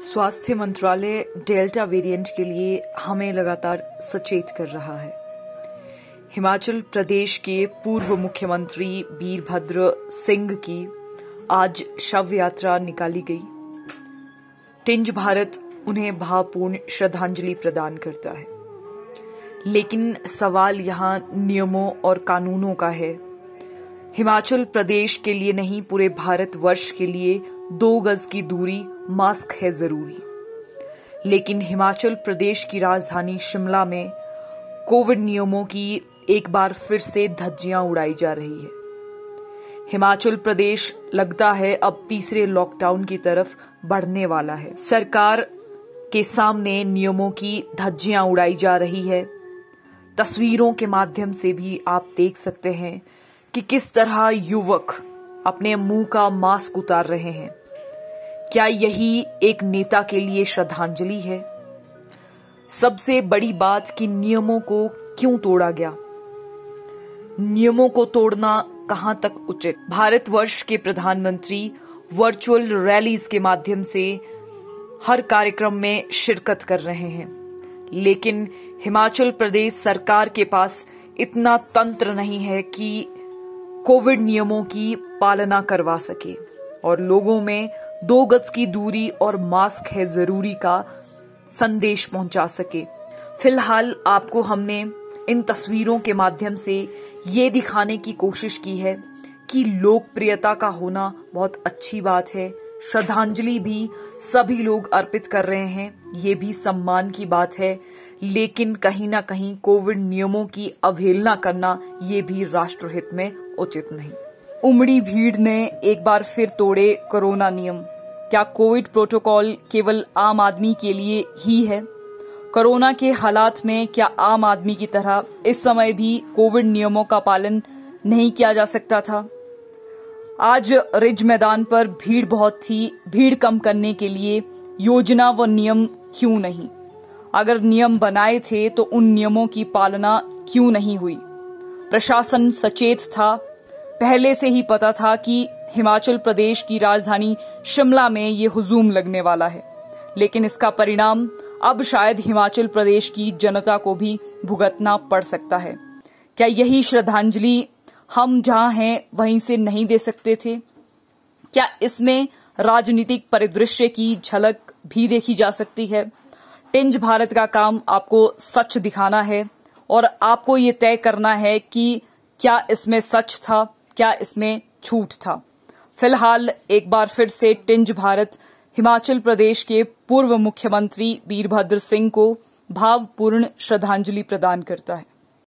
स्वास्थ्य मंत्रालय delta variant के लिए हमें लगातार सचेत कर रहा है। हिमाचल प्रदेश के पूर्व मुख्यमंत्री वीरभद्र सिंह की आज शव यात्रा निकाली गई। टिंज भारत उन्हें भावपूर्ण श्रद्धांजलि प्रदान करता है, लेकिन सवाल यहाँ नियमों और कानूनों का है। हिमाचल प्रदेश के लिए नहीं, पूरे भारतवर्ष के लिए 2 गज की दूरी, मास्क है जरूरी। लेकिन हिमाचल प्रदेश की राजधानी शिमला में कोविड नियमों की एक बार फिर से धज्जियां उड़ाई जा रही है। हिमाचल प्रदेश लगता है अब तीसरे लॉकडाउन की तरफ बढ़ने वाला है। सरकार के सामने नियमों की धज्जियां उड़ाई जा रही है। तस्वीरों के माध्यम से भी आप देख सकते हैं कि किस तरह युवक अपने मुंह का मास्क उतार रहे हैं। क्या यही एक नेता के लिए श्रद्धांजलि है? सबसे बड़ी बात कि नियमों को क्यों तोड़ा गया, नियमों को तोड़ना कहां तक उचित। भारतवर्ष के प्रधानमंत्री वर्चुअल रैलीज के माध्यम से हर कार्यक्रम में शिरकत कर रहे हैं, लेकिन हिमाचल प्रदेश सरकार के पास इतना तंत्र नहीं है कि कोविड नियमों की पालना करवा सके और लोगों में 2 गज की दूरी और मास्क है जरूरी का संदेश पहुंचा सके। फिलहाल आपको हमने इन तस्वीरों के माध्यम से ये दिखाने की कोशिश की है कि लोकप्रियता का होना बहुत अच्छी बात है। श्रद्धांजलि भी सभी लोग अर्पित कर रहे हैं, ये भी सम्मान की बात है, लेकिन कहीं ना कहीं कोविड नियमों की अवहेलना करना ये भी राष्ट्रहित में उचित नहीं। उमड़ी भीड़ ने एक बार फिर तोड़े कोरोना नियम। क्या कोविड प्रोटोकॉल केवल आम आदमी के लिए ही है? कोरोना के हालात में क्या आम आदमी की तरह इस समय भी कोविड नियमों का पालन नहीं किया जा सकता था? आज रिज मैदान पर भीड़ बहुत थी, भीड़ कम करने के लिए योजना व नियम क्यों नहीं? अगर नियम बनाए थे तो उन नियमों की पालना क्यों नहीं हुई? प्रशासन सचेत था, पहले से ही पता था कि हिमाचल प्रदेश की राजधानी शिमला में ये हुजूम लगने वाला है, लेकिन इसका परिणाम अब शायद हिमाचल प्रदेश की जनता को भी भुगतना पड़ सकता है। क्या यही श्रद्धांजलि हम जहां हैं वहीं से नहीं दे सकते थे? क्या इसमें राजनीतिक परिदृश्य की झलक भी देखी जा सकती है? टिंज भारत का काम आपको सच दिखाना है और आपको ये तय करना है कि क्या इसमें सच था, क्या इसमें झूठ था। फिलहाल एक बार फिर से टिंज भारत हिमाचल प्रदेश के पूर्व मुख्यमंत्री वीरभद्र सिंह को भावपूर्ण श्रद्धांजलि प्रदान करता है।